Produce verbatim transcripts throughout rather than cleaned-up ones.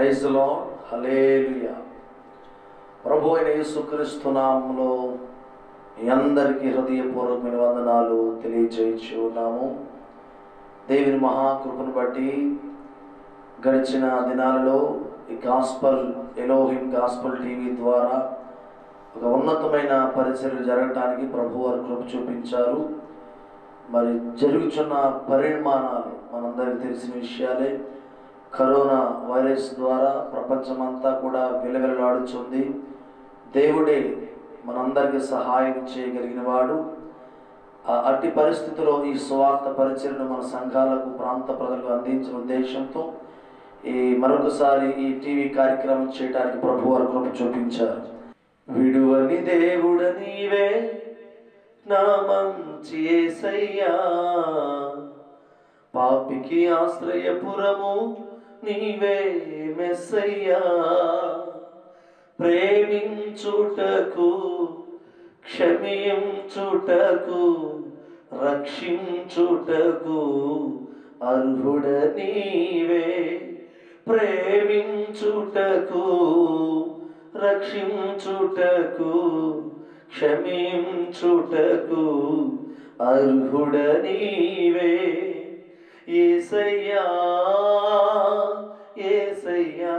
Praise the lord, hallelujah. ప్రభు అయిన యేసుక్రీస్తు నామములో మీ అందరికీ హృదయపూర్వకమైన వందనాలు తెలియజేయచ్చు ఉన్నాము. దేవుని మహాకృపను బట్టి గడిచిన దినాలలో ఈ గాస్పల్ ఎలోహిం గాస్పల్ టీవీ ద్వారా ఒక ఉన్నతమైన పరిచర్యలు జరగటానికి ప్రభు వారు కృప చూపించారు. మరి జరుగుతున్న పరిమాణాలు మనందరికీ తెలిసిన విషయాలే. కరోనా వైరస్ ద్వారా ప్రపంచమంతా కూడా విలవిలలాడుతుంది. దేవుడే మనందరికీ సహాయం చేయగలిగిన వాడు. అట్టి పరిస్థితిలో ఈ స్వార్థ పరిచర్యను మన సంఘాలకు, ప్రాంత ప్రజలకు అందించిన ఉద్దేశంతో ఈ మరొకసారి ఈ టీవీ కార్యక్రమం చేయడానికి ప్రభు వారు కృప చూపించారు. విడువని దేవుడ నీవే నా మంచి యేసయ్యా, పాపికి ఆశ్రయపురము నీవే మెస్సయ్యా, ప్రేమించుటకు క్షమించుటకు రక్షించుటకు అర్హుడ నీవే, ప్రేమించుటకు రక్షించుటకు క్షమించుటకు అర్హుడ నీవే. యేసయ్యా యేసయ్యా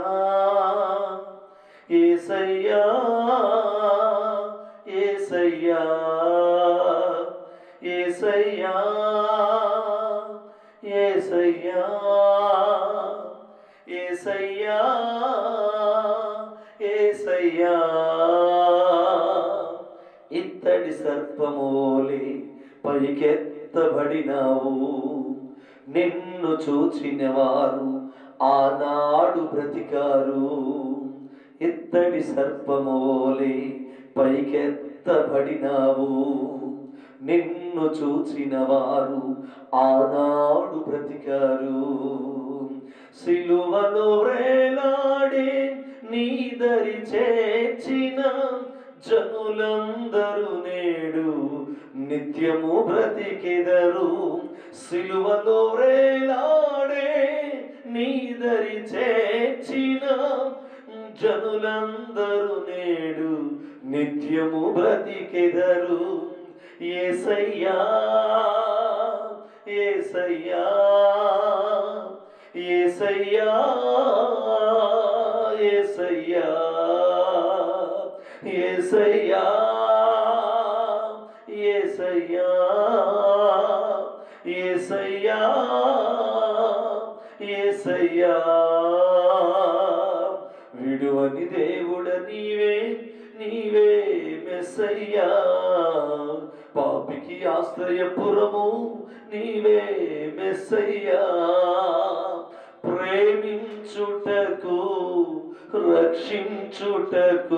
యేసయ్యా యేసయ్యా యేసయ్యా యేసయ్యా యేసయ్యా యేసయ్యా. ఇత్తడి సర్పమోలే పైకెత్తబడినావు, నిన్ను చూచిన వారు ఆనాడు బ్రతికారు. ఇత్తడి సర్పమోలే పైకెత్తబడినావు, నిన్ను చూచిన వారు ఆనాడు బ్రతికారు. సిలువలో వేలాడే నీ దరి చేర్చిన జనులందరూ నేడు నిత్యము బ్రతికెదరు. సిలువలో వేలాడే నీ దరి చేర్చిన జనులందరూ నేడు నిత్యము బ్రతికెదరు. యేసయ్యా యేసయ్యా యేసయ్యా యేసయ్యా యేసయ్యా యేసయ్యా యేసయ్యా యేసయ్యా. విడువని దేవుడ నీవే నీవే మెస్సయ్యా, పాపికి ఆశ్రయపురము నీవే మెస్సయ్యా, ప్రేమించుటకు రక్షించుటకు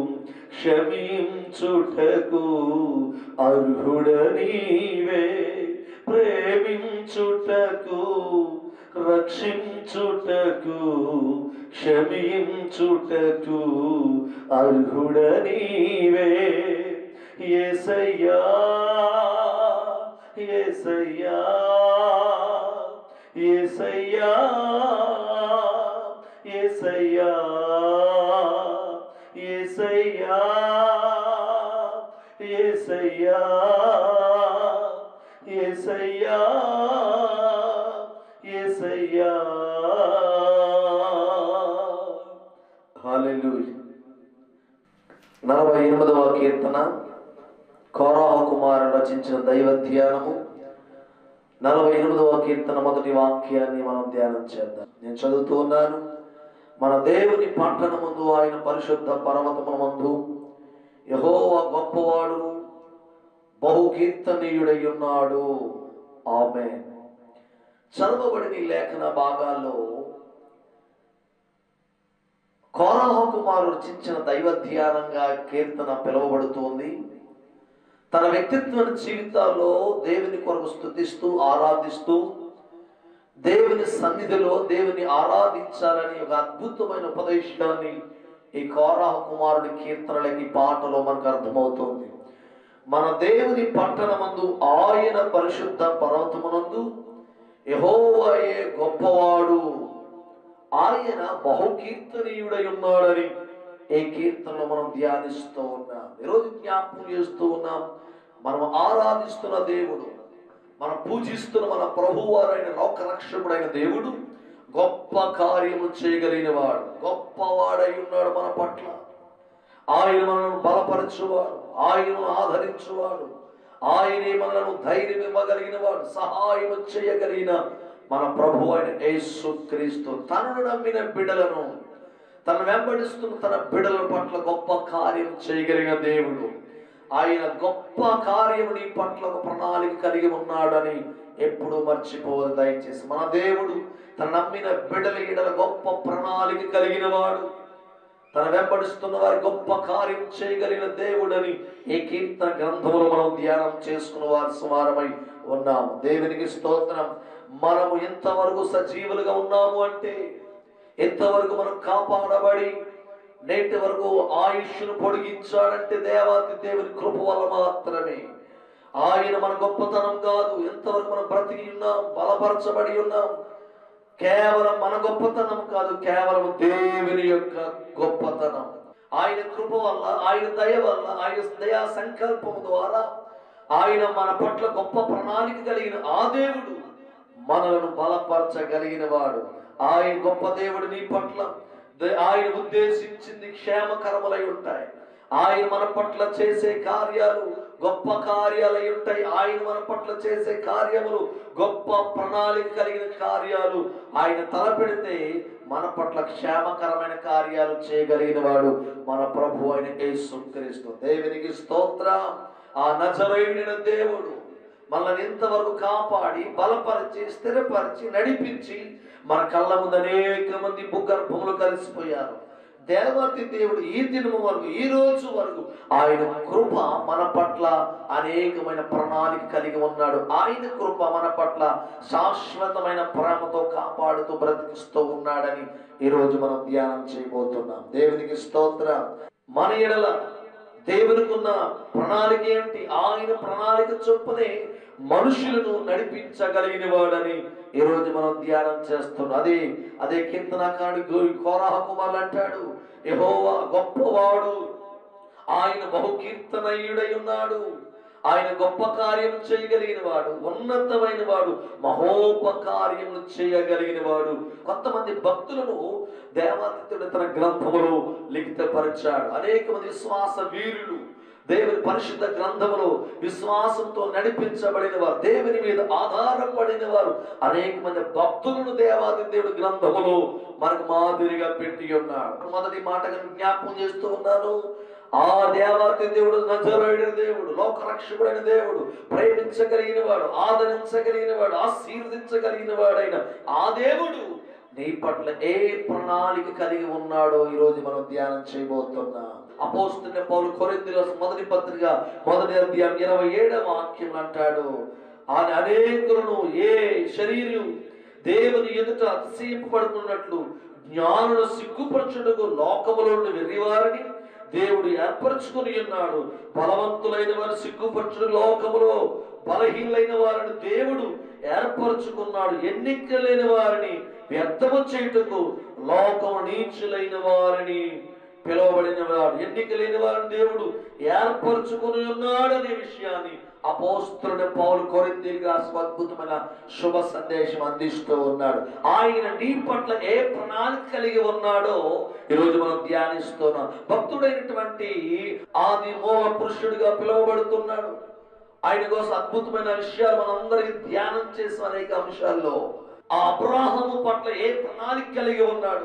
క్షమించుటకు అర్హుడ నీవే, ప్రేమించుటకు రక్షించుటకు క్షమించుటకు అర్హుడ నీవే. యేసయ్యా యేసయ్యా యేసయ్యా యేసయ్యా యేసయ్యా యేసయ్యా యేసయ్యా యేసయ్యా. హల్లెలూయా. నలభై ఎనిమిదవ కీర్తన కోరాహు కుమారుడు రచించిన దైవ ధ్యానము. నలభై ఎనిమిదవ కీర్తన మొదటి వాక్యాన్ని మనం ధ్యానం చేద్దాం. నేను చదువుతూ ఉన్నాను. మన దేవుని పట్టణమందు, ఆయన పరిశుద్ధ పర్వతముల మందు యెహోవా గొప్పవాడు, బహు కీర్తనీయుడై ఉన్నాడు. ఆమేన్. చదవబడిన ఈ లేఖన భాగాల్లో కోరాహు కుమారుడు రచించిన దైవ ధ్యానంగా కీర్తన పిలువబడుతోంది. తన వ్యక్తిత్వ జీవితాల్లో దేవుని కొరకు స్తుతిస్తూ ఆరాధిస్తూ దేవుని సన్నిధిలో దేవుని ఆరాధించాలని ఒక అద్భుతమైన ఉపదేశాన్ని ఈ కోరాహు కుమారుడి కీర్తనలకి పాటలో మనకు అర్థమవుతుంది. మన దేవుని పట్టణమందు, ఆయన పరిశుద్ధ పర్వతమునందు యెహోవాయే గొప్పవాడు, ఆయన బహుకీర్తనీయుడై ఉన్నాడని ఈ కీర్తనలో మనం ధ్యానిస్తూ ఉన్నాం. ఈరోజు జ్ఞాపకం చేస్తూ ఉన్నాం, మనం ఆరాధిస్తున్న దేవుడు, మనం పూజిస్తున్న మన ప్రభువారైన లోకరక్షకుడైన దేవుడు గొప్ప కార్యము చేయగలిగిన వాడు, గొప్పవాడై ఉన్నాడు మన పట్ల. ఆయన మనల్ని బలపరచువాడు, ఆయనను ఆదరించువాడు, ఆయనే మనలను ధైర్యం ఇవ్వగలిగిన వాడు, సహాయం చేయగలిగిన మన ప్రభు అయిన యేసుక్రీస్తు తనను నమ్మిన బిడ్డలను, తను వెంబడిస్తున్న తన బిడ్డల పట్ల గొప్ప కార్యం చేయగలిగిన దేవుడు. ఆయన గొప్ప కార్యం నీ పట్ల ఒక ప్రణాళిక కలిగి ఉన్నాడని ఎప్పుడు మర్చిపోవద్దు దయచేసి. మన దేవుడు తన నమ్మిన బిడ్డల ఎడల గొప్ప ప్రణాళిక కలిగిన వాడు, తన వెంబడిస్తున్న వారి గొప్ప కార్యం చేయగలిగిన దేవుడని ఈ కీర్తన గ్రంథంలో మనం ధ్యానం చేసుకున్న వారి సుమారమై ఉన్నాము. దేవునికి స్తోత్రం. మనము ఎంతవరకు సజీవులుగా ఉన్నాము అంటే, ఎంతవరకు మనం కాపాడబడి నేటి వరకు ఆయుష్ను పొడిగించాడంటే దేవాది దేవుని కృప వల్ల మాత్రమే. ఆయన మన గొప్పతనం కాదు. ఎంతవరకు మనం బ్రతికి ఉన్నాం, బలపరచబడి ఉన్నాం, కేవలం మన గొప్పతనం కాదు, కేవలం దేవుని యొక్క గొప్పతనం. ఆయన కృప వల్ల, ఆయన దయ వల్ల, ఆయన దయా సంకల్పం ద్వారా ఆయన మన పట్ల గొప్ప ప్రణాళిక కలిగిన ఆ దేవుడు మనలను బలపరచగలిగిన వాడు. ఆయన గొప్ప దేవుడు నీ పట్ల ఆయన ఉద్దేశించింది క్షేమకరములై ఉంటాయి. ఆయన మన పట్ల చేసే కార్యాలు గొప్ప కార్యాలై ఉంటాయి. ఆయన మన పట్ల చేసే కార్యములు గొప్ప ప్రణాళిక కలిగిన కార్యాలు. ఆయన తలపెడితే మన పట్ల క్షేమకరమైన కార్యాలు చేయగలిగిన వాడు మన ప్రభు అయిన యేసుక్రీస్తు. దేవునికి స్తోత్రం. ఆ నజరేయుడైన దేవుడు మనల్ని ఇంతవరకు కాపాడి బలపరిచి స్థిరపరిచి నడిపించి మన కళ్ళ ముందు అనేక మంది భూగర్భములు కలిసిపోయారు. దేవాతి దేవుడు ఈ దినము వరకు, ఈ రోజు వరకు ఆయన కృప మన పట్ల అనేకమైన ప్రణాళిక కలిగి ఉన్నాడు. ఆయన కృప మన పట్ల శాశ్వతమైన ప్రేమతో కాపాడుతూ బ్రతికిస్తూ ఉన్నాడని ఈరోజు మనం ధ్యానం చేయబోతున్నాం. దేవునికి స్తోత్రం. మన ఎడల దేవునికి ఉన్న ప్రణాళిక ఏంటి? ఆయన ప్రణాళిక చొప్పునే మనుషులను నడిపించగలిగిన వాడని ఈరోజు మనం ధ్యానం చేస్తున్నాం. అదే అదే కీర్తనకారుడు కోరహ కుమారులు అంటాడు, యెహోవా గొప్పవాడు, ఆయన బహుకీర్తనీయుడై ఉన్నాడు, ఆయన గొప్ప కార్యం చేయగలిగిన వాడు, ఉన్నతమైన వాడు, మహోపకార్యములు చేయగలిగిన వాడు. కొంతమంది భక్తులను దేవాదిత్యుడు తన గ్రంథములో లిఖితపరిచాడు. అనేక మంది విశ్వాస వీరులు దేవుని పరిశుద్ధ గ్రంథములో విశ్వాసంతో నడిపించబడిన వారు, దేవుని మీద ఆధారపడిన వారు, అనేక మంది భక్తులను దేవాది దేవుడు గ్రంథములో మనకు మాదిరిగా పెట్టి ఉన్నాడు. మొదటి మాటగా జ్ఞాపకం చేస్తూ ఉన్నాను. ఆ దేవాది దేవుడు నజరేయుడైన దేవుడు, లోకరక్షకుడైన దేవుడు, ప్రేమించగలిగిన వాడు, ఆదరించగలిగిన వాడు, ఆశీర్వదించగలిగిన వాడైన ఆ దేవుడు నీ పట్ల ఏ ప్రణాళిక కలిగి ఉన్నాడో ఈరోజు మనం ధ్యానం చేయబోతున్నాం. అపోస్తలుడైన పౌలు కొరింథీయుల మొదటి పత్రిక మొదటి అధ్యాయం ఇరవై ఏడవ వాక్యం అంటాడు, ఆయన అనేకులను ఏ శరీరం దేవుని ఎదుట అతిశయింపబడుతున్నట్లు జ్ఞానులు సిగ్గుపరచుటకు లోకములో వెర్రివారిని దేవుడు ఏర్పరచుకుని ఉన్నాడు. బలవంతులైన వారు సిగ్గుపరచుడు, లోకములో బలహీనైన వారిని దేవుడు ఏర్పరచుకున్నాడు. ఎన్నిక లేని వారిని వ్యర్థము చేయుటకు లోకము నీచులైన వారిని పిలువబడిన వాడు, ఎన్నిక లేని వారిని దేవుడు ఏర్పరచుకుని ఉన్నాడు అనే విషయాన్ని అపోస్తలుడైన పౌలు కొరింథీయులకు రాసిన అద్భుతమైన శుభ సందేశం అందిస్తూ ఉన్నాడు. ఆయన నీ పట్ల ఏ ప్రణాళిక కలిగి ఉన్నాడో ఈరోజు మనం ధ్యానిస్తున్నాం. భక్తుడైనటువంటి ఆది మూల పురుషుడిగా పిలువబడుతున్నాడు. ఆయన కోసం అద్భుతమైన విషయాలు మనందరికీ ధ్యానం చేసిన అనేక అంశాల్లో ఆ అబ్రాహాము పట్ల ఏ ప్రణాళిక కలిగి ఉన్నాడు?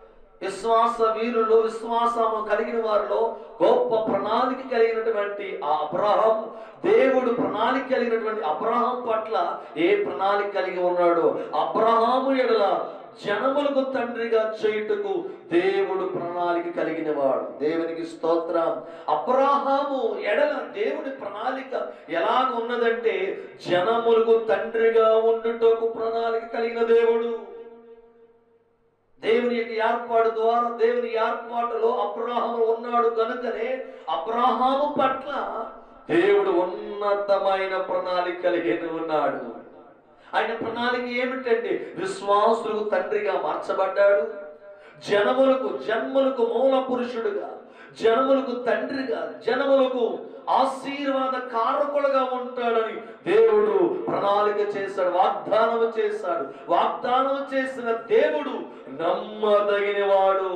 విశ్వాస వీరులు, విశ్వాసము కలిగిన వారిలో గొప్ప ప్రణాళిక కలిగినటువంటి ఆ అబ్రహాం, దేవుడు ప్రణాళిక కలిగినటువంటి అబ్రహాం పట్ల ఏ ప్రణాళిక కలిగి ఉన్నాడు? అబ్రహాము ఎడల జనములకు తండ్రిగా చేయుటకు దేవుడు ప్రణాళిక కలిగిన వాడు. దేవునికి స్తోత్రం. అబ్రహాము ఎడల దేవుడి ప్రణాళిక ఎలాగ ఉన్నదంటే, జనములకు తండ్రిగా ఉండుటకు ప్రణాళిక కలిగిన దేవుడు. దేవుని యొక్క ఏర్పాటు ద్వారా, దేవుని ఏర్పాటులో అబ్రహాము ఉన్నాడు కనుకనే అబ్రహాము పట్ల దేవుడు ఉన్నతమైన ప్రణాళిక కలిగి ఉన్నాడు. ఆయన ప్రణాళిక ఏమిటంటే విశ్వాసులకు తండ్రిగా మార్చబడ్డాడు, జనములకు జన్మలకు మూల పురుషుడుగా, జనములకు తండ్రిగా, జనములకు ఆశీర్వాద కారకులుగా ఉంటాడని దేవుడు ప్రణాళిక చేశాడు, వాగ్దానం చేశాడు. వాగ్దానం చేసిన దేవుడు నమ్మదగిన వాడు.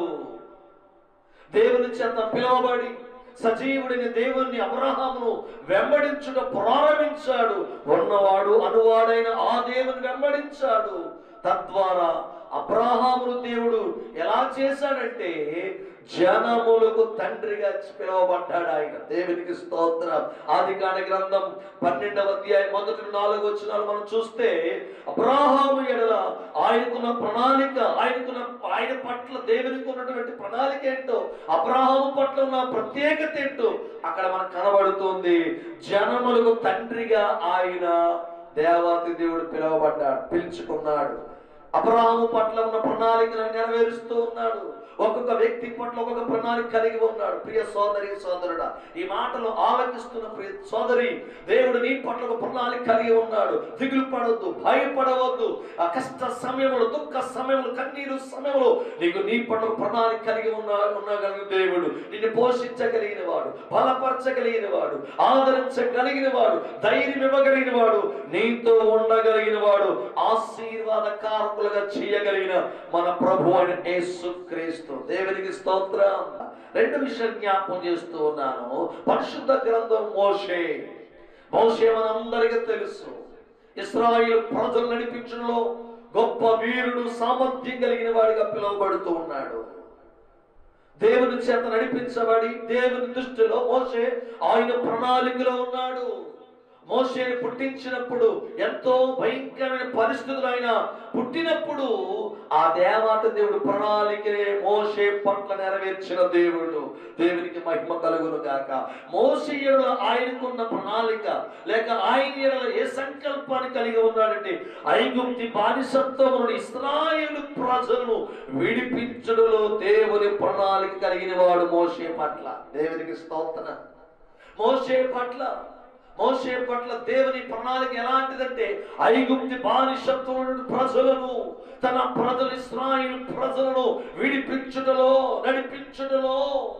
దేవుని చేత పిలువబడి సజీవుడిని దేవుని అబ్రహామును వెంబడించుట ప్రారంభించాడు. ఉన్నవాడు అనువాడైన ఆ దేవుని వెంబడించాడు. తద్వారా అబ్రహామును దేవుడు ఎలా చేశాడంటే జనములకు తండ్రిగా పిలువబడ్డాడు ఆయన. దేవునికి స్తోత్రం. ఆదికాండ గ్రంథం పన్నెండవ అధ్యాయం మొదటి నాలుగు వచనాలు మనం చూస్తే అబ్రహాము ఎడల ఆయనకున్న ప్రణాళిక, ఆయనకున్న ఆయన పట్ల దేవునికి ఉన్నటువంటి ప్రణాళిక ఏంటో, అబ్రహాము పట్ల ఉన్న ప్రత్యేకత ఏంటో అక్కడ మనకు కనబడుతుంది. జనములకు తండ్రిగా ఆయన దేవాతి దేవుడు పిలువబడ్డాడు, పిలుచుకున్నాడు. అబ్రహాము పట్ల ఉన్న ప్రణాళికను నెరవేరుస్తూ ఉన్నాడు. ఒక్కొక్క వ్యక్తి పట్ల ఒక్కొక్క ప్రణాళిక కలిగి ఉన్నాడు. ప్రియ సోదరి సోదరుడా, ఈ మాటలు ఆలకిస్తున్న ప్రియ సోదరి, దేవుడు నీ పట్ల ఒక ప్రణాళిక కలిగి ఉన్నాడు. దిగులు పడవద్దు, భయపడవద్దు. ఆ కష్ట సమయంలో, దుఃఖ సమయంలో, కన్నీరు సమయంలో నీకు నీ పట్ల ప్రణాళిక కలిగి ఉన్నా ఉండగలిగిన దేవుడు నిన్ను పోషించగలిగిన వాడు, బలపరచగలిగిన వాడు, ఆదరించగలిగిన వాడు, ధైర్యం ఇవ్వగలిగిన వాడు, నీతో ఉండగలిగిన వాడు, ఆశీర్వాద కారకులుగా చేయగలిగిన మన ప్రభు అయిన యేసుక్రీస్తు. దేవునికి స్తోత్రం. రెండు విషయాలు జ్ఞాపకం చేస్తూ ఉన్నాను. పరిశుద్ధ గ్రంథం మోషే. మోషే మనందరికీ తెలుసు, ఇశ్రాయేలు ప్రజలు నడిపించడంలో గొప్ప వీరుడు, సామర్థ్యం కలిగిన వాడిగా పిలువబడుతూ ఉన్నాడు. దేవుని చేత నడిపించబడి దేవుని దృష్టిలో మోషే ఆయన ప్రణాళికలో ఉన్నాడు. మోషేని పుట్టించినప్పుడు ఎంతో భయంకరమైన పరిస్థితులు ఆయన పుట్టినప్పుడు ఆ దేవత దేవుడు ప్రణాళికనే మోషే పట్ల నెరవేర్చిన దేవుడు. దేవునికి మహిమ కలుగును గాక. మోషే ఎడల ఆయనకున్న ప్రణాళిక లేక ఆయన ఎడల ఏ సంకల్పాన్ని కలిగి ఉన్నాడంటే ఐగుప్తి బానిసత్వం నుండి ఇశ్రాయేలు ప్రజలను విడిపించడంలో దేవుని ప్రణాళిక కలిగిన వాడు మోషే పట్ల. దేవునికి స్తోత్రం. మోషే పట్ల మోషే పట్ల దేవుని ప్రణాళిక ఎలాంటిదంటే ఐగుప్తి బానిసత్వం ప్రజలను, తన ప్రజలు ఇశ్రాయేలు ప్రజలను విడిపించుటలో, నడిపించుటలో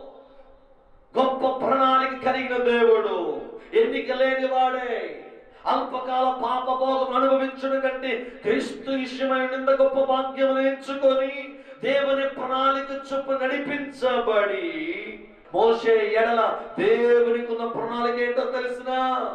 గొప్ప ప్రణాళిక కలిగిన దేవుడు. ఎన్నిక లేని వాడే అల్పకాల పాప భోగం అనుభవించడం కంటే క్రీస్తు విషయమైన గొప్ప భాగ్యం ఎంచుకొని దేవుని ప్రణాళిక చొప్పున నడిపించబడి మోషే ఎడల దేవునికి ఉన్న ప్రణాళిక ఏంటో తెలిసిన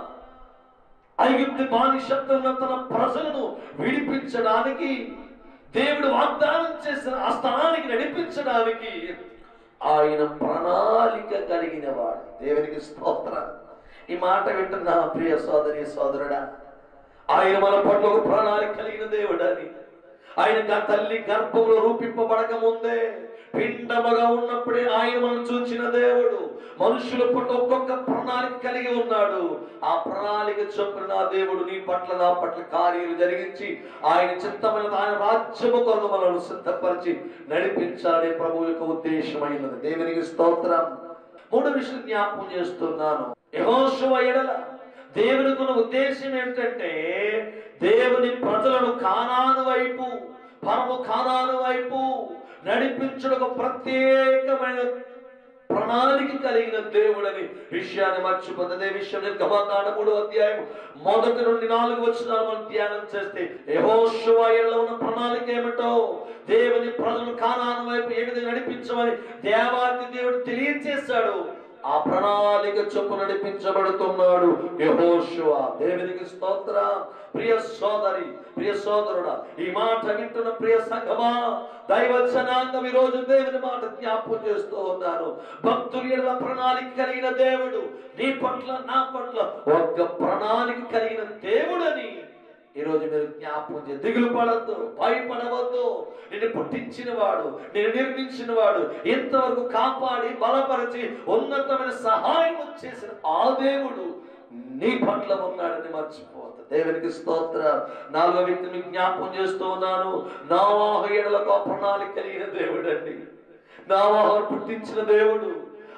ఐగుప్తి బానిసత్వంలో తన ప్రజలను విడిపించడానికి దేవుడు వాగ్దానం చేసిన ఆ స్థానానికి నడిపించడానికి ఆయన ప్రణాళిక కలిగిన వాడు. దేవునికి స్తోత్రం. ఈ మాట వింటున్న ప్రియ సోదరి సోదరుడా, ఆయన మన పట్ల ఒక ప్రణాళిక కలిగిన దేవుడు అని, ఆయన తల్లి గర్భంలో రూపింపబడక ముందే పిండముగా ఉన్నప్పుడే ఆయన మనం చూచిన దేవుడు. మనుషుల పట్ల ఒక్కొక్క ప్రణాళిక కలిగి ఉన్నాడు. ఆ ప్రణాళిక చొప్పున నా దేవుడు నీ పట్ల నా పట్ల కార్యాలు జరిగించి ఆయన చిత్తమైన ఆయన రాజ్యము కొరకు మనల్ని సిద్ధపరిచి నడిపించాలనే ప్రభు యొక్క ఉద్దేశమైనది. దేవునికి స్తోత్రం. మూడు విషయాలు జ్ఞాపకం చేస్తున్నాను. యెహోషువ ఎడల దేవునికి ఉన్న ఉద్దేశం ఏంటంటే దేవుని ప్రజలను కానాను వైపు, పరమ కానాను వైపు నడిపించడం ప్రత్యేకమైన ప్రణాళిక కలిగిన దేవుడని విషయాన్ని మర్చిపోతుంది. అదే విషయం నిర్గమకాండ మూడో అధ్యాయం మొదటి నుండి నాలుగు వచనాలు మనం ధ్యానం చేస్తే యెహోషువ ఎడల ఉన్న ప్రణాళిక ఏమిటో, దేవుని ప్రజలు కానాను వైపు ఏ విధంగా నడిపించమని దేవాది దేవుడు తెలియజేశాడు. ఆ ప్రణాళిక చొప్పు నడిపించబడుతున్నాడు యెహోషువ. దేవునికి స్తోత్రం. ప్రియ సోదరి, ప్రియ సోదరుడా, ఈ మాట వింటున్న ప్రియ సంఘమా, దైవ జనాంగం ఈ రోజు దేవుని మాట జ్ఞాపకం చేస్తూ ఉన్నాను. భక్తుల ఎడల ప్రణాళిక కలిగిన దేవుడు, నీ పట్ల నా పట్ల ఒక్క ప్రణాళిక కలిగిన దేవుడని ఈరోజు మీరు జ్ఞాపకం చేసి దిగులు పడద్దు, భయపడవద్దు. నిన్ను పుట్టించిన వాడు, నిన్ను నిర్మించిన వాడు, ఇంతవరకు కాపాడి బలపరిచి ఉన్నతమైన సహాయం చేసిన ఆ దేవుడు నీ పట్ల ఉన్నాడని మర్చిపోతా. దేవునికి స్తోత్రం. నాలుగో వ్యక్తిని జ్ఞాపకం చేస్తూ ఉన్నాను. నోవహు ఎడల ప్రణాళిక కలిగిన దేవుడు అండి. నోవహును పుట్టించిన దేవుడు,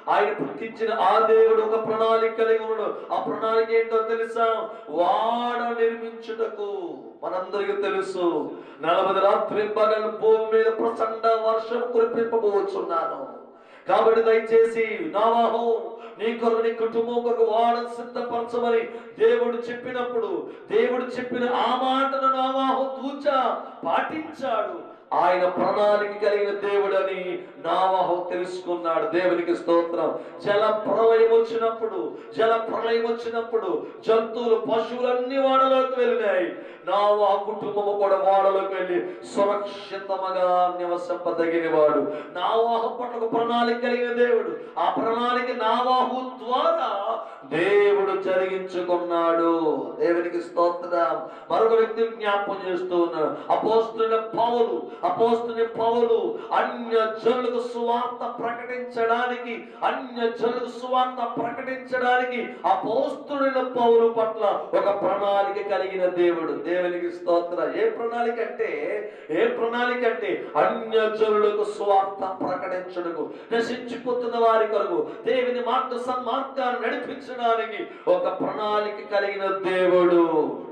ఆయన పుట్టించిన ఆ దేవుడు ఒక ప్రణాళిక కలిగి ఉన్నాడు. ఆ ప్రణాళిక ఏంటో తెలుసా? వాడ నిర్మించుటకు. మనందరికీ తెలుసు, నలభై రాత్రి పగలు భూమి మీద ప్రచండ వర్షం కురిపింపబోచున్నాను. కాబట్టి దయచేసి నోవహు నీ కొరకు, నీ కుటుంబం కొరకు వాడను సిద్ధపరచమని దేవుడు చెప్పినప్పుడు, దేవుడు చెప్పిన ఆ మాటను నోవహు తూచా పాటించాడు. ఆయన ప్రణాళిక కలిగిన దేవుడని నోవహు తెలుసుకున్నాడు. దేవునికి స్తోత్రం. జల ప్రళయం వచ్చినప్పుడు జల ప్రళయం వచ్చినప్పుడు జంతువులు, పశువులన్నీ వాడలోకి వెళ్ళినాయి. నోవహు కుటుంబము కూడా వాడలోకి వెళ్ళి సురక్షితముగా నివసింపదగిన వాడు. నోవహు పట్ల ప్రణాళిక కలిగిన దేవుడు. ఆ ప్రణాళిక నోవహు ద్వారా దేవుడు జరిగించుకున్నాడు. దేవునికి స్తోత్రం. మరొక వ్యక్తిని జ్ఞాపకం చేస్తూ ఉన్నాడు. అపోస్తలుడైన పౌలు అపోస్తలుడైన పౌలు అన్య జనులకు సువార్త ప్రకటించడానికి అన్య జనులకు సువార్త ప్రకటించడానికి అపోస్తలుడైన పౌలు పట్ల ఒక ప్రణాళిక కలిగిన దేవుడు. దేవునికి స్తోత్రం. ఏ ప్రణాళిక అంటే ఏ ప్రణాళిక అంటే అన్య జనులకు సువార్త ప్రకటించడానికి, నశించిపోతున్న వారి కొరకు దేవుని మార్గ సన్మార్గాన్ని నడిపించడానికి ఒక ప్రణాళిక కలిగిన దేవుడు.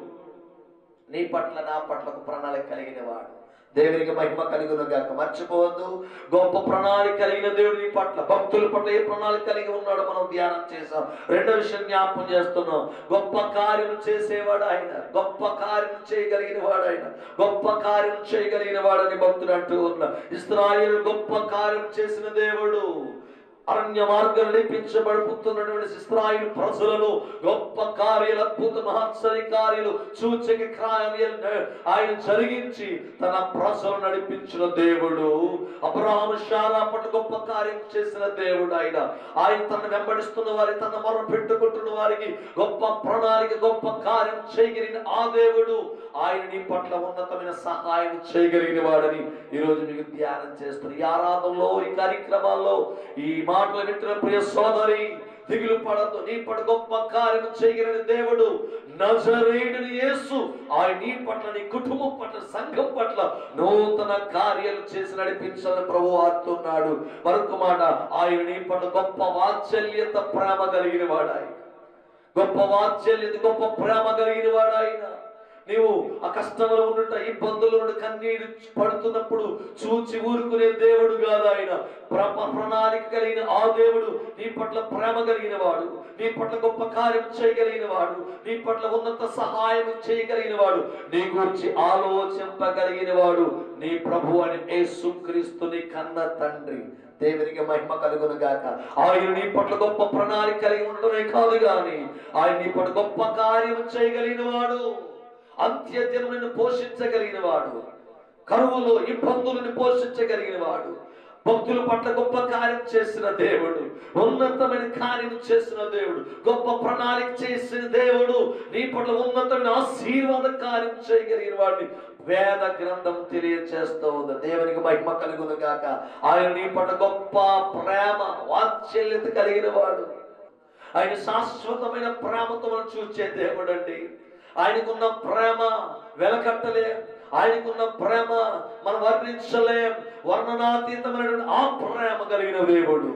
నీ పట్ల, నా పట్ల ఒక ప్రణాళిక కలిగిన వాడు. దేవునికి మహిమ కలుగును గాక. మర్చిపోవద్దు, గొప్ప ప్రణాళిక కలిగిన దేవుడు నీ పట్ల, భక్తుల పట్ల ఏ ప్రణాళిక కలిగి ఉన్నాడో మనం ధ్యానం చేసాం. రెండో విషయం జ్ఞాపకం చేస్తున్నాం. గొప్ప కార్యం చేసేవాడు ఆయన, గొప్ప కార్యం చేయగలిగిన వాడు ఆయన, గొప్ప కార్యం చేయగలిగిన వాడని భక్తుడు అంటూ ఉన్నా. ఇశ్రాయేలు గొప్ప కార్యం చేసిన దేవుడు. అరణ్య మార్గం నడిపించబడుతున్నటువంటి ఇశ్రాయేలు ప్రజలను గొప్ప కార్యాలు, అద్భుత మహత్సరి కార్యాలు, సూచక కార్యాలు ఆయన జరిగించి తన ప్రజలు నడిపించిన దేవుడు. అబ్రహాము, శారా పట్ల గొప్ప కార్యం చేసిన దేవుడు ఆయన. ఆయన తనను వెంబడిస్తున్న వారికి, తన మొర పెట్టుకుంటున్న వారికి గొప్ప ప్రణాళిక, గొప్ప కార్యం చేయగలిగిన ఆ దేవుడు. ఆయన నీ పట్ల ఉన్నతమైన సహాయం చేయగలిగిన వాడని ఈరోజు మీకు ధ్యానం చేస్తున్న ఈ ఆరాధనలో, ఈ కార్యక్రమాల్లో ఈ మాటలు వింటున్న ప్రియ సోదరి, దిగులు పడద్దు. నీ పట్ల గొప్ప కార్యం చేయగలిగిన దేవుడు నజరేయుడైన యేసు ఆయన నీ పట్ల, నీ కుటుంబం పట్ల, సంఘం పట్ల నూతన కార్యాలు చేసి నడిపించాలని ప్రభువు ఆడుతున్నాడు. మరొక మాట, ఆయన నీ పట్ల గొప్ప వాత్సల్యత, ప్రేమ కలిగిన వాడు ఆయన. గొప్ప వాత్సల్యత, గొప్ప ప్రేమ కలిగిన వాడు ఆయన. నీవు ఆ కష్టంలో ఉన్నట్టు, ఇబ్బందులు నుండి కన్నీరు పడుతున్నప్పుడు చూచి ఊరుకునే దేవుడు కాదు ఆయన. ప్రణాళిక కలిగిన ఆ దేవుడు నీ పట్ల ప్రేమ కలిగిన వాడు, నీ పట్ల గొప్ప కార్యం చేయగలిగిన వాడు, నీ పట్ల ఉన్నత సహాయం చేయగలిగిన వాడు, నీ గురించి ఆలోచింపగలిగిన వాడు నీ ప్రభు అని యేసుక్రీస్తుని కన్న తండ్రి. దేవునికి మహిమ కలుగును గాక. ఆయన నీ పట్ల గొప్ప ప్రణాళిక కలిగి ఉండడమే కాదు గాని ఆయన నీ పట్ల గొప్ప కార్యం చేయగలిగిన వాడు. అంత్యదినములను పోషించగలిగిన వాడు, కరువులో ఇబ్బందులను పోషించగలిగిన వాడు, భక్తుల పట్ల గొప్ప కార్యం చేసిన దేవుడు, ఉన్నతమైన కార్యం చేసిన దేవుడు, గొప్ప ప్రణాళిక చేసిన దేవుడు, నీ పట్ల ఉన్నతమైన ఆశీర్వాద కార్యం చేయగలిగిన వాడిని వేద గ్రంథం తెలియచేస్తూ ఉంది. దేవునికి మహిమ కలుగును గాక. ఆయన నీ పట్ల గొప్ప ప్రేమ, వాత్సల్యత కలిగిన వాడు. ఆయన శాశ్వతమైన ప్రేమతో మనం చూచే దేవుడు అండి. ఆయనకున్న ప్రేమ వెలకట్టలేం, ఆయనకున్న ప్రేమ మనం వర్ణించలేం. వర్ణనాతీతమైన ఆ ప్రేమ కలిగిన దేవుడు.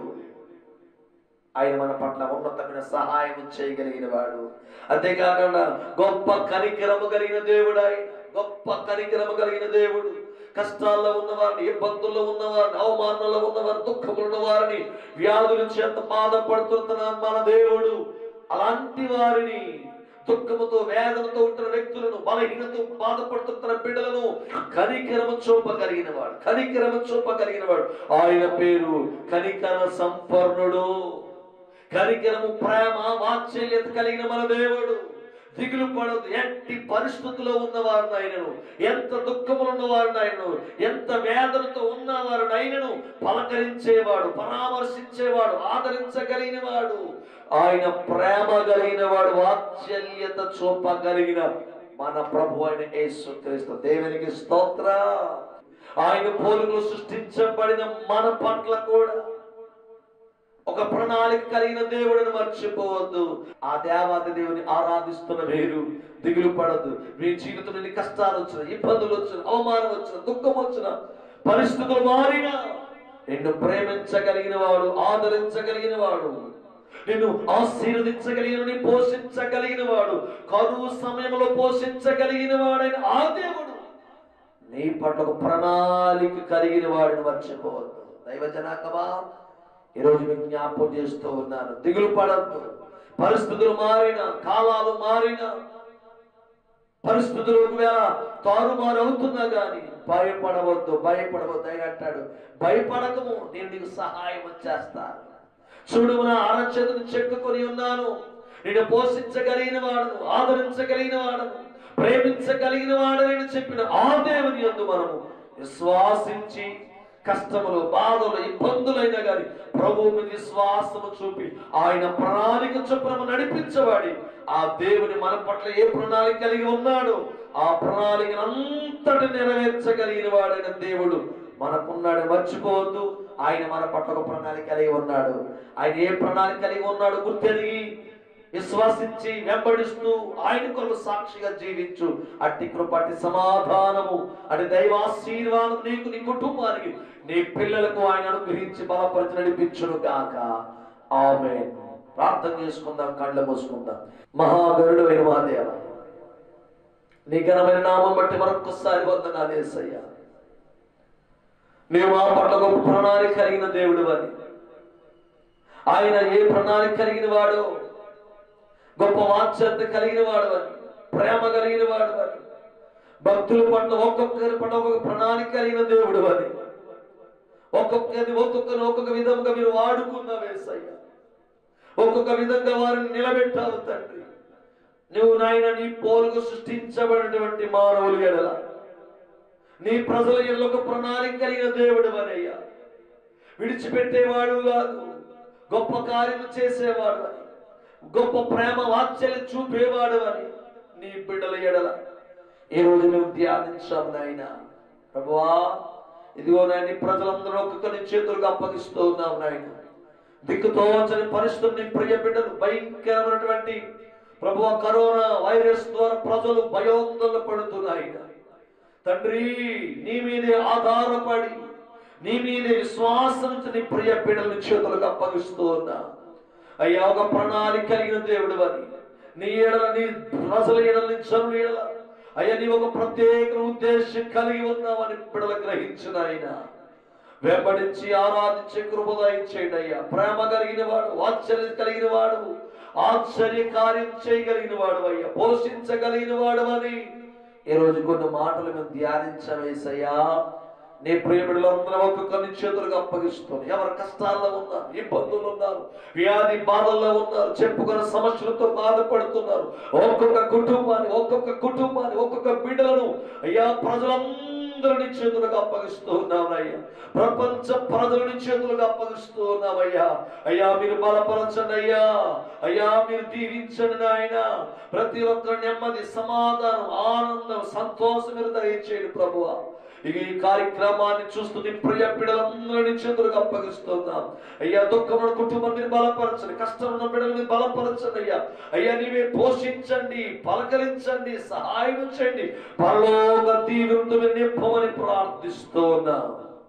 ఆయన మన పట్ల ఉన్నతమైన సహాయం చేయగలిగిన వాడు. అంతేకాకుండా గొప్ప కనికరము కలిగిన దేవుడు ఆయన. గొప్ప కనికరము కలిగిన దేవుడు. కష్టాల్లో ఉన్నవారిని, ఇబ్బందుల్లో ఉన్నవారిని, అవమానంలో ఉన్నవారిని, దుఃఖంలో ఉన్నవారిని, వ్యాధుల చేత బాధపడుతున్న మన దేవుడు అలాంటి వారిని, దుఃఖముతో వేదనతో ఉంటున్న వ్యక్తులను, బలహీనతో బాధపడుతున్న బిడ్డలను కనికరము చూపగలిగిన వాడు, కనికరము చూపగలిగిన వాడు. ఆయన పేరు కనికర సంపన్నుడు. కనికరము, ప్రేమ, వాత్సల్యత కలిగిన మన దేవుడు. దిగులు పడదు. ఎట్టి పరిస్థితుల్లో ఉన్నవారిని ఆయనను, ఎంత దుఃఖములు ఉన్నవారిని ఆయనను, ఎంత వేదనతో ఉన్నవారిని ఆయనను పలకరించేవాడు, పరామర్శించేవాడు, ఆదరించగలిగిన వాడు. ఆయన ప్రేమ కలిగిన వాడు, వాత్సల్యత చూపగలిగిన మన ప్రభు అయిన యేసుక్రీస్తు. దేవునికి స్తోత్ర. ఆయన పోలికలు సృష్టించబడిన మన పట్ల కూడా ఒక ప్రణాళిక కలిగిన దేవుడిని మర్చిపోవద్దు. ఆ దేవాది దేవుని ఆరాధిస్తున్న మీరు దిగులు పడద్దు. మీ జీవితంలో కష్టాలు వచ్చిన, ఇబ్బందులు వచ్చిన, అవమానం వచ్చిన, దుఃఖం వచ్చిన, పరిస్థితులు మారినా నిన్ను ప్రేమించగలిగిన వాడు, ఆదరించగలిగిన వాడు, నిన్ను ఆశీర్వదించగలిగిన, పోషించగలిగిన వాడు, కరువు సమయంలో పోషించగలిగిన వాడైన ఆ దేవుడు నీ పట్ల ఒక ప్రణాళిక కలిగిన వాడిని మర్చిపోవద్దు. దైవ జనాంగమా, ఈరోజు మీకు జ్ఞాపకం చేస్తూ ఉన్నాను, దిగులు పడద్దు. పరిస్థితులు మారిన, కాలాలు మారిన, పరిస్థితులు ఒకవేళ తారుమారు అవుతున్నా కానీ భయపడవద్దు, భయపడవద్దు. ఆయన అంటాడు, భయపడకము, నేను నీకు సహాయం చేస్తాను. చూడు, నా అరచేతుని చెక్కుకొని ఉన్నాను, నేను పోషించగలిగిన వాడను, ఆదరించగలిగిన వాడను, ప్రేమించగలిగిన వాడని చెప్పిన ఆ దేవుని యందు మనము విశ్వాసించి కష్టములు, బాధలు, ఇబ్బందులైనా కానీ ప్రభువు మీద విశ్వాసము చూపి ఆయన ప్రణాళిక చొప్పున నడిపించబడి ఆ దేవుని మన పట్ల ఏ ప్రణాళిక కలిగి ఉన్నాడో ఆ ప్రణాళికను అంతటి నెరవేర్చగలిగిన వాడైన దేవుడు మనకున్నాడు. మర్చిపోవద్దు, ఆయన మన పట్ల ఒక ప్రణాళిక కలిగి ఉన్నాడు. ఆయన ఏ ప్రణాళిక కలిగి ఉన్నాడు గుర్తెరిగి విశ్వసించి వెంబడిస్తూ ఆయన కొరకు సాక్షిగా జీవించు. అట్టి కృప, అట్టి సమాధానము, అటు దైవాశీర్వాదం నీకు, నీ కుటుంబానికి, నీ పిల్లలకు ఆయన అనుగ్రహించి బలపరిచి నడిపించును గాక. ఆమేన్. ప్రార్థన చేసుకుందాం, కళ్ళు మూసుకుందాం. మహాగరుడు అయిన మా దేవ, నీ ఘనమైన నామం బట్టి మరొక్కసారి వందనాలు యేసయ్యా. నీవు మా పట్ల గొప్ప ప్రణాళిక కలిగిన దేవుడు అని, ఆయన ఏ ప్రణాళిక కలిగిన వాడో, గొప్ప వాత్సల్యత కలిగిన వాడు అని, ప్రేమ కలిగిన వాడు అని, భక్తుల పట్ల ఒక్కొక్కరి పట్ల ఒక్కొక్క ప్రణాళిక కలిగిన దేవుడు అని, ఒక్కొక్కరి ఒక్కొక్కరు ఒక్కొక్క విధంగా మీరు వాడుకున్న యేసయ్య, ఒక్కొక్క విధంగా వారిని నిలబెట్టావు తండ్రి. నువ్వు నాయన నీ పోలుకు సృష్టించబడినటువంటి మానవులు ఎడల, నీ ప్రజల ఎడల ఒక ప్రణాళిక కలిగిన దేవుడు అనయ్యా. విడిచిపెట్టేవాడు కాదు, గొప్ప కార్యము చేసేవాడు అని, గొప్ప ప్రేమ వాత్సల్యం చూపేవాడు అని నీ బిడ్డల ఎడల ఈరోజు మేము ధ్యానించాము నాయన. ప్రభువా, ఇదిగో నాయన నీ ప్రజలందరూ ఒక్కొక్కరి చేతులకు అప్పగిస్తూ ఉన్నావు నాయన. దిక్కుతోచని పరిస్థితులు నీ ప్రియ బిడ్డలు, భయంకరమైనటువంటి ప్రభువా కరోనా వైరస్ ద్వారా ప్రజలు భయోందోళన పడుతున్నాయి తండ్రి. నీ మీదే ఆధారపడి, నీ మీదే విశ్వాసం నీ ప్రియ బిడ్డల చేతులకు అప్పగిస్తూ ఉన్నా అయ్యా. ఒక ప్రణాళిక కలిగిన దేవుడు అని, నీ ఎడల, నీ ప్రజల ఎడల, నీ జనుల ఎడల అయ్యా నీ ఒక ప్రత్యేక ఉద్దేశం కలిగి ఉన్నావని బిడ్డలు గ్రహించిన ఆయన వెంబడించి ఆరాధించే కృప దయచేయండి అయ్యా. ప్రేమ కలిగిన వాడు, వాత్సల్యం కలిగిన వాడు, ఆశ్చర్య కార్యం చేయగలిగిన వాడు అయ్యా, పోషించగలిగిన వాడు అని ఈరోజు కొన్ని మాటలు మేము ధ్యానించవేసయ్యా. నీ ప్రియబిడ్డలందరూ ఒక్కొక్కరిని చేతులకు అప్పగిస్తున్నారు. ఎవరు కష్టాల్లో ఉన్నారు, ఇబ్బందులు ఉన్నారు, వ్యాధి బాధల్లో ఉన్నారు, చెప్పుకున్న సమస్యలతో బాధపడుతున్నారు. ఒక్కొక్క కుటుంబాన్ని ఒక్కొక్క కుటుంబాన్ని ఒక్కొక్క బిడ్డలను అయ్యా ప్రజలందరినీ చేతులకు అప్పగిస్తూ ఉన్నామయ్యా. ప్రపంచ ప్రజలని చేతులకు అప్పగిస్తూ ఉన్నామయ్యా. అయ్యా మీరు బలపరచండి అయ్యా. అయ్యా మీరు దీవించండి నాయన. ప్రతి ఒక్కరి నెమ్మది, సమాధానం, ఆనందం, సంతోషం మీరు దయచేయండి ప్రభువా. ఈ కార్యక్రమాన్ని చూస్తూ నీ ప్రియ బిడ్డలందరినీ చేతులకు అప్పగిస్తున్నాం అయ్యా. దుఃఖమున్న కుటుంబం మీరు బలపరచండి, కష్టం ఉన్న బిడ్డలు మీరు బలపరచండి అయ్యా. అయ్యా నీవే పోషించండి, పలకరించండి, సహాయం చేయండి, పరలోక దీవెనతో మీరు నింపమని ప్రార్థిస్తూ ఉన్నాం.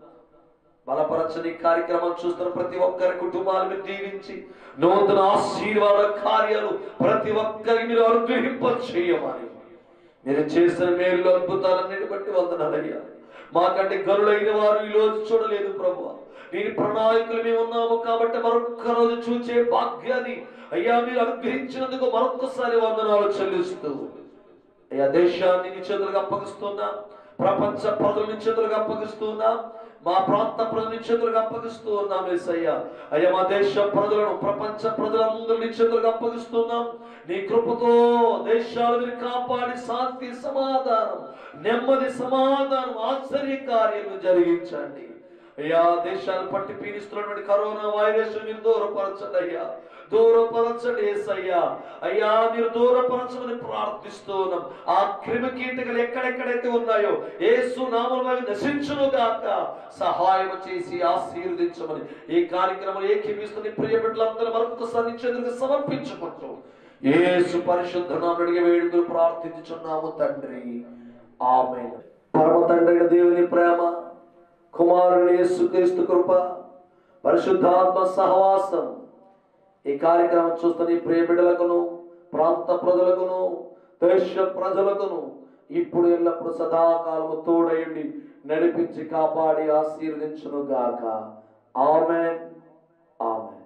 బలపరచని కార్యక్రమం చూస్తున్న ప్రతి ఒక్కరి కుటుంబాలు మీరు దీవించి నూతన ఆశీర్వాద కార్యాలు ప్రతి ఒక్కరికి మీరు అనుగ్రహింప చేయమని, మీరు చేసిన మేలు అద్భుతాలన్నిటి బట్టి వందనాలయ్యా. మాకంటే గనులైన వారు ఈ రోజు చూడలేదు ప్రభువా. నేను ప్రణాళికలు మేము ఉన్నాము కాబట్టి మరొక్క రోజు చూచే భాగ్యాన్ని అయ్యా మీరు అనుగ్రహించినందుకు మరొక్కసారి వందనాలు చెల్లిస్తూ అయ్యా దేశాన్ని నీ చేతులకు అప్పగిస్తున్నా, ప్రపంచ ప్రజల నీ చేతులకు అప్పగిస్తున్నా, మా ప్రాంత ప్రజల చేతులకు అప్పగిస్తూ ఉన్నాం యేసయ్యా. అయ్యా మా దేశ ప్రజలను, ప్రపంచ ప్రజలందరినీ చేతులకు అప్పగిస్తున్నాం. నీ కృపతో దేశాలు మీరు కాపాడి శాంతి, సమాధానం, నెమ్మది, సమాధానం, ఆశ్చర్య కార్యాలను జరిగించండి అయ్యా. దేశాన్ని పట్టి పీడిస్తున్నటువంటి కరోనా వైరస్ మీరు దూరపరచండి అయ్యా, దూరపరచండి యేసయ్యా. అయ్యా మీరు దూరపరచమని ప్రార్థిస్తూ ఉన్నాం. ఆ క్రిమి కీటకలు ఎక్కడెక్కడైతే ఉన్నాయో యేసు నామములో అవి నశించును గాక. సహాయం చేసి ఆశీర్వదించమని ఈ కార్యక్రమం ఏకీపిస్తున్న ప్రియ బిడ్డలందరూ మరొకసారి చేతులకు సమర్పించుకుంటూ యేసు పరిశుద్ధ నామములో వేడుకలు ప్రార్థించుచున్నాము తండ్రి. ఆమేన్. పరమ తండ్రి దేవుని ప్రేమ, కుమారుని యేసుక్రీస్తు కృప, పరిశుద్ధాత్మ సహవాసం ఈ కార్యక్రమం చూస్తున్న ఈ ప్రియ బిడ్డలకును, ప్రాంత ప్రజలకును, దేశ ప్రజలకును ఇప్పుడు ఎల్లప్పుడు సదాకాలము తోడయండి, నడిపించి కాపాడి ఆశీర్వదించును గాక. ఆమేన్, ఆమేన్.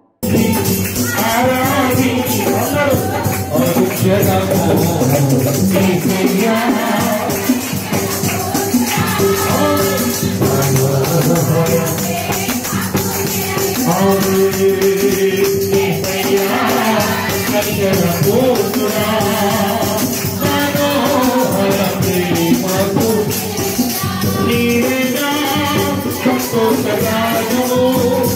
Ni